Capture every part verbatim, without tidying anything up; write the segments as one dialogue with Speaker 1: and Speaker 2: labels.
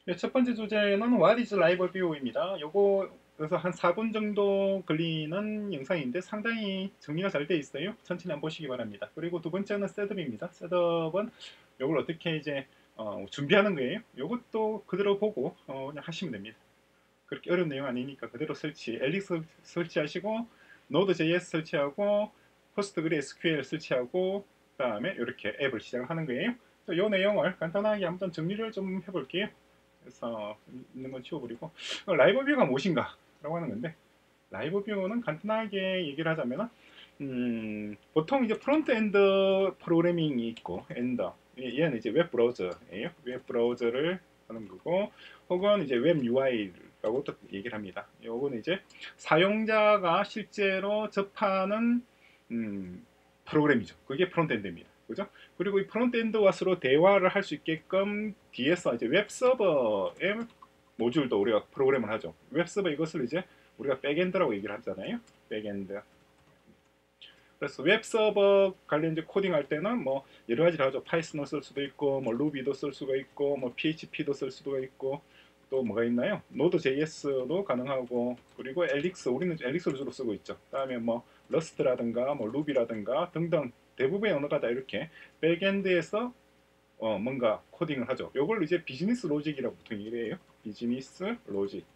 Speaker 1: 네, 첫 번째 주제는 What is Live View입니다. 요거 그래서 한 사 분 정도 걸리는 영상인데 상당히 정리가 잘 돼 있어요. 천천히 한번 보시기 바랍니다. 그리고 두 번째는 셋업입니다. 셋업은 요걸 어떻게 이제 어, 준비하는 거예요. 요것도 그대로 보고 어, 그냥 하시면 됩니다. 그렇게 어려운 내용 아니니까 그대로 설치, 엘릭스 설치하시고 노드.js 설치하고 포스트그레스큐엘 설치하고 그다음에 이렇게 앱을 시작하는 거예요. 이 내용을 간단하게 한번 정리를 좀 해볼게요. 그래서 있는 건 치워버리고 라이브 뷰가 무엇인가 라고 하는 건데 라이브 뷰는 간단하게 얘기를 하자면 음, 보통 이제 프론트 엔드 프로그래밍이 있고 엔더 얘는 이제 웹 브라우저예요. 웹 브라우저를 하는 거고 혹은 이제 웹 유아이라고 또 얘기를 합니다. 요거는 이제 사용자가 실제로 접하는 음, 프로그램이죠. 그게 프론트 엔드입니다. 그죠? 그리고 이 프론트엔드와 서로 대화를 할 수 있게끔 뒤에서 이제 웹 서버의 모듈도 우리가 프로그램을 하죠. 웹 서버 이것을 이제 우리가 백엔드라고 얘기를 하잖아요. 백엔드. 그래서 웹 서버 관련 이제 코딩할 때는 뭐 여러 가지를 하죠. 파이썬을 쓸 수도 있고, 뭐 루비도 쓸 수가 있고, 뭐 피에이치피도 쓸 수가 있고, 또 뭐가 있나요? 노드.js도 가능하고, 그리고 엘릭스, 우리는 엘릭스를 주로 쓰고 있죠. 그다음에 뭐 러스트라든가, 뭐 루비라든가 등등 대부분의 언어가 다 이렇게 백엔드에서 어, 뭔가 코딩을 하죠. 이걸 이제 비즈니스 로직이라고 보통 얘기를 해요. 비즈니스 로직.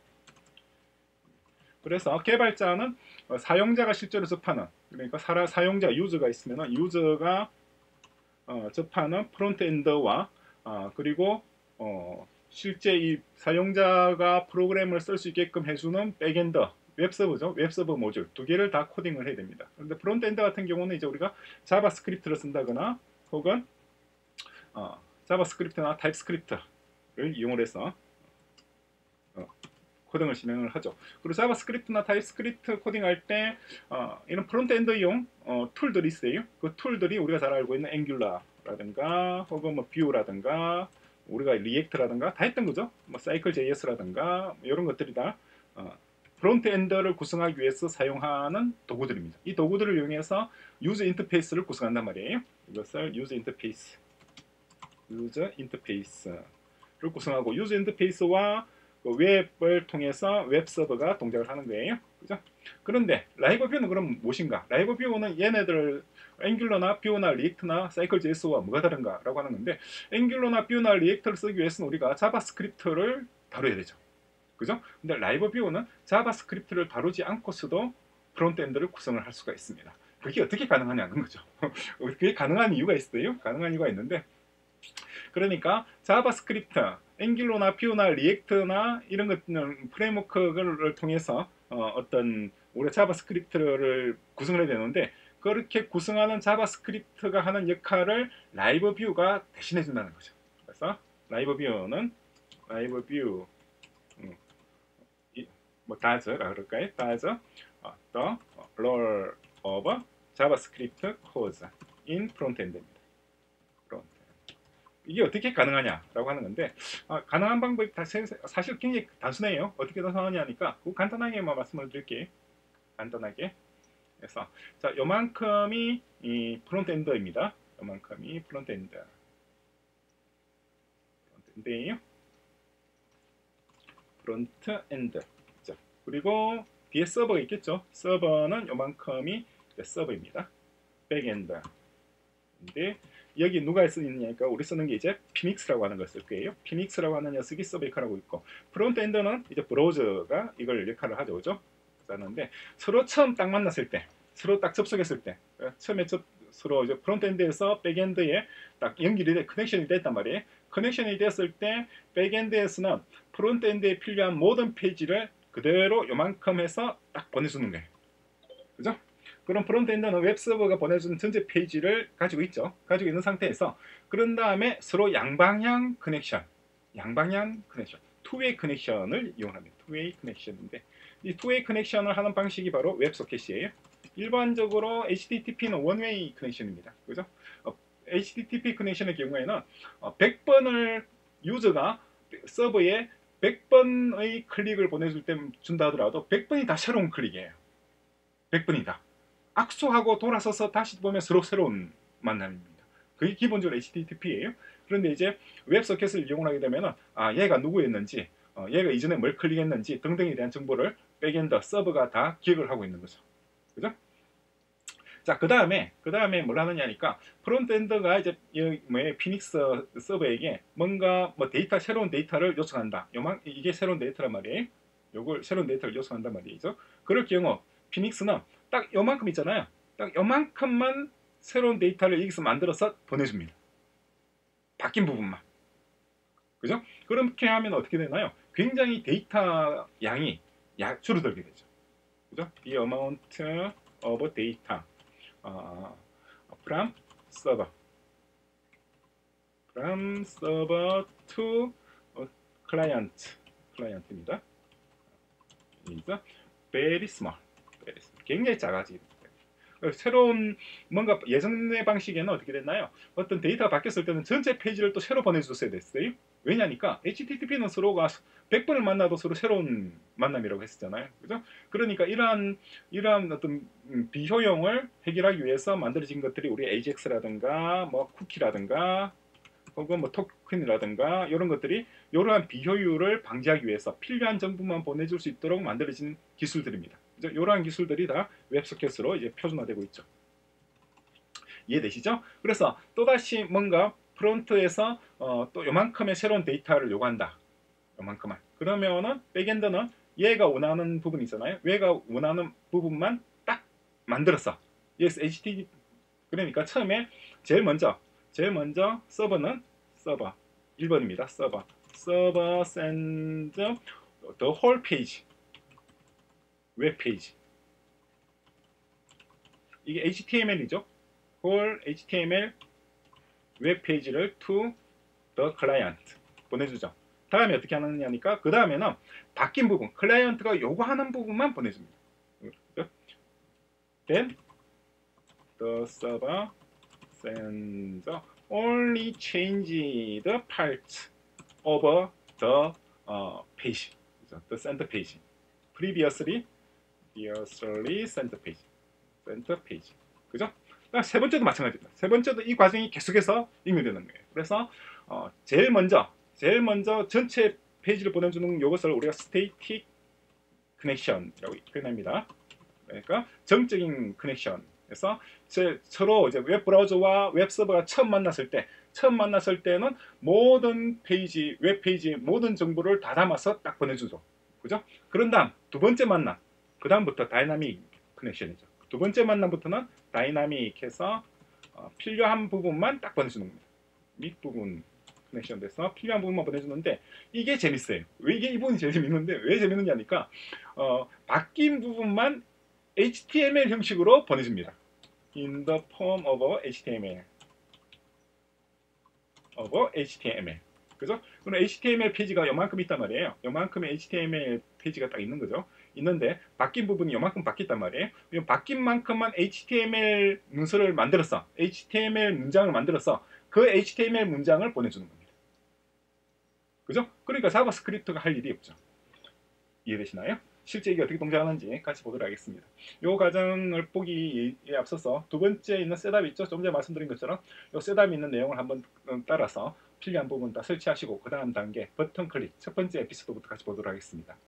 Speaker 1: 그래서 개발자는 어, 사용자가 실제로 접하는 그러니까 사, 사용자 유저가 있으면 유저가 어, 접하는 프론트엔드와 어, 그리고 어, 실제 이 사용자가 프로그램을 쓸 수 있게끔 해주는 백엔드 웹서버죠. 웹서버 모듈 두 개를 다 코딩을 해야 됩니다. 그런데 프론트엔드 같은 경우는 이제 우리가 자바스크립트를 쓴다거나 혹은 어, 자바스크립트나 타입스크립트를 이용을 해서 어, 코딩을 진행을 하죠. 그리고 자바스크립트나 타입스크립트 코딩할 때 어, 이런 프론트엔드용 어, 툴들이 있어요. 그 툴들이 우리가 잘 알고 있는 앵귤라라든가 혹은 뭐 뷰라든가 우리가 리액트라든가 다 했던 거죠. 뭐 사이클 제이에스라든가 이런 것들이 다 어, 프론트엔드를 구성하기 위해서 사용하는 도구들입니다. 이 도구들을 이용해서 유저 인터페이스를 구성한단 말이에요. 이것을 유저 인터페이스 유저 인터페이스를 구성하고 유저 인터페이스와 그 웹을 통해서 웹 서버가 동작을 하는 거예요. 그죠? 그런데 라이브 뷰는 그럼 무엇인가? 라이브 뷰는 얘네들 앵귤러나 뷰나 리액트나 사이클 제이에스와 뭐가 다른가라고 하는 건데 앵귤러나 뷰나 리액트를 쓰기 위해서는 우리가 자바스크립트를 다뤄야 되죠. 그죠? 근데 라이브 뷰는 자바스크립트를 다루지 않고서도 프론트엔드를 구성을 할 수가 있습니다. 그게 어떻게 가능하냐는 거죠. 그게 가능한 이유가 있어요. 가능한 이유가 있는데 그러니까 자바스크립트, 앵귤러나 뷰나 리액트나 이런 것들은 프레임워크를 통해서 어, 떤 우리가 자바스크립트를 구성을 해야 되는데 그렇게 구성하는 자바스크립트가 하는 역할을 라이브 뷰가 대신해 준다는 거죠. 그래서 라이브 뷰는 라이브 뷰 음, 뭐 does라 그럴까요? does 어, the role of JavaScript code in frontend입니다. 이게 어떻게 가능하냐라고 하는 건데 아, 가능한 방법이 사실 굉장히 단순해요. 어떻게 단순하냐니까 그거 간단하게만 말씀을 드릴게요. 간단하게. 그래서 자 요만큼이 이 프론트엔드입니다. 요만큼이 프론트엔드. 프론트엔드예요. 프론트엔드. 자, 그리고 뒤에 서버가 있겠죠. 서버는 요만큼이 서버입니다. 백엔드. 근데 여기 누가 쓰느냐니까 우리 쓰는 게 이제 피닉스라고 하는 걸 쓸 거예요. 피닉스라고 하는 녀석이 서버 역할을 하고 있고 프론트엔드는 이제 브라우저가 이걸 역할을 하죠. 그죠? 그런데 서로 처음 딱 만났을 때 서로 딱 접속했을 때 처음에 접, 서로 이제 프론트엔드에서 백엔드에 딱 연결이 돼 커넥션이 됐단 말이에요. 커넥션이 됐을 때 백엔드에서는 프론트엔드에 필요한 모든 페이지를 그대로 요만큼 해서 딱 보내주는 거예요. 그죠? 그럼 프론트엔드는 웹서버가 보내주는 전체 페이지를 가지고 있죠. 가지고 있는 상태에서 그런 다음에 서로 양방향 커넥션, 양방향 커넥션, 투웨이 커넥션을 이용합니다. 투웨이 커넥션인데 이 투웨이 커넥션을 하는 방식이 바로 웹소켓이에요. 일반적으로 에이치티티피는 원웨이 커넥션입니다. 그죠? 어, 에이치티티피 커넥션의 경우에는 어, 백 번을 유저가 서버에 백 번의 클릭을 보내줄 때 준다 하더라도 백 번이 다 새로운 클릭이에요. 백 번이다. 악수하고 돌아서서 다시 보면 서로 새로운 만남입니다. 그게 기본적으로 에이치티티피예요. 그런데 이제 웹소켓을 이용하게 되면은 아 얘가 누구였는지, 어, 얘가 이전에 뭘 클릭했는지 등등에 대한 정보를 백엔드 서버가 다 기억을 하고 있는 거죠. 그죠? 자, 그 다음에, 그 다음에 뭘 하느냐니까, 프론트엔드가 이제, 뭐, 피닉스 서버에게 뭔가, 뭐, 데이터, 새로운 데이터를 요청한다. 요만, 이게 새로운 데이터란 말이에요. 요걸, 새로운 데이터를 요청한단 말이죠. 그럴 경우, 피닉스는 딱 요만큼 있잖아요. 딱 요만큼만 새로운 데이터를 여기서 만들어서 보내줍니다. 바뀐 부분만. 그죠? 그렇게 하면 어떻게 되나요? 굉장히 데이터 양이 야, 줄어들게 되죠. 그죠? The amount of data. 어, from server from server to client client입니다. 그래서 very small, very small. 굉장히 작아지게 됩니다. 새로운 뭔가 예전의 방식에는 어떻게 됐나요? 어떤 데이터가 바뀌었을 때는 전체 페이지를 또 새로 보내줬어야 됐어요. 왜냐니까 에이치티티피는 서로가 백 번을 만나도 서로 새로운 만남이라고 했었잖아요. 그죠? 그러니까 이러한 이러한 어떤 비효용을 해결하기 위해서 만들어진 것들이 우리 에이지엑스라든가 뭐 쿠키라든가 혹은 뭐 토큰이라든가 이런 것들이 이러한 비효율을 방지하기 위해서 필요한 정보만 보내줄 수 있도록 만들어진 기술들입니다. 그죠? 이러한 기술들이 다 웹소켓으로 이제 표준화되고 있죠. 이해되시죠? 그래서 또다시 뭔가 프론트에서 어, 또 요만큼의 새로운 데이터를 요구한다. 요만큼만. 그러면은 백엔드는 얘가 원하는 부분 있잖아요. 얘가 원하는 부분만 딱 만들었어. yes, 에이치티티피. 그러니까 처음에 제일 먼저 제일 먼저 서버는 서버 일 번입니다. 서버 서버 send the whole page 웹 페이지. 이게 에이치티엠엘이죠. whole 에이치티엠엘 웹 페이지를 to the client 보내주죠. 다음에 어떻게 하느냐니까 그 다음에는 바뀐 부분, 클라이언트가 요구하는 부분만 보내줍니다. Then the server sends only changed part of the uh, page, the sent page. Previously, previously sent page, sent page. 그죠? 세 번째도 마찬가지입니다. 세 번째도 이 과정이 계속해서 익명되는 거예요. 그래서 어, 제일 먼저 제일 먼저 전체 페이지를 보내주는 이것을 우리가 static connection이라고 표현합니다. 그러니까 정적인 커넥션에서 서로 이제 웹 브라우저와 웹 서버가 처음 만났을 때, 처음 만났을 때는 모든 페이지, 웹 페이지 모든 정보를 다 담아서 딱 보내주죠. 그죠? 그런 다음 두 번째 만남, 그 다음부터 다이나믹 커넥션이죠. 두 번째 만남부터는 다이나믹해서 어, 필요한 부분만 딱 보내주는 겁니다. 밑부분 커넥션 돼서 필요한 부분만 보내주는데 이게 재밌어요. 왜 이게 이 부분이 제일 재밌는데 왜 재밌느냐니까 어, 바뀐 부분만 에이치티엠엘 형식으로 보내줍니다. In the form of 에이치티엠엘. of 에이치티엠엘. 그죠? 그럼 에이치티엠엘 페이지가 요만큼 있단 말이에요. 요만큼의 에이치티엠엘 페이지가 딱 있는 거죠. 있는데 바뀐 부분이 요만큼 바뀌었단 말이에요. 그럼 바뀐 만큼만 에이치티엠엘 문서를 만들었어. 에이치티엠엘 문장을 만들어서 그 에이치티엠엘 문장을 보내주는 겁니다. 그죠? 그러니까 자바스크립트가 할 일이 없죠. 이해되시나요? 실제 이게 어떻게 동작하는지 같이 보도록 하겠습니다. 이 과정을 보기에 앞서서 두 번째 있는 셋업 있죠? 좀 전에 말씀드린 것처럼 이 셋업이 있는 내용을 한번 따라서 필요한 부분 다 설치하시고 그 다음 단계 버튼 클릭 첫 번째 에피소드부터 같이 보도록 하겠습니다.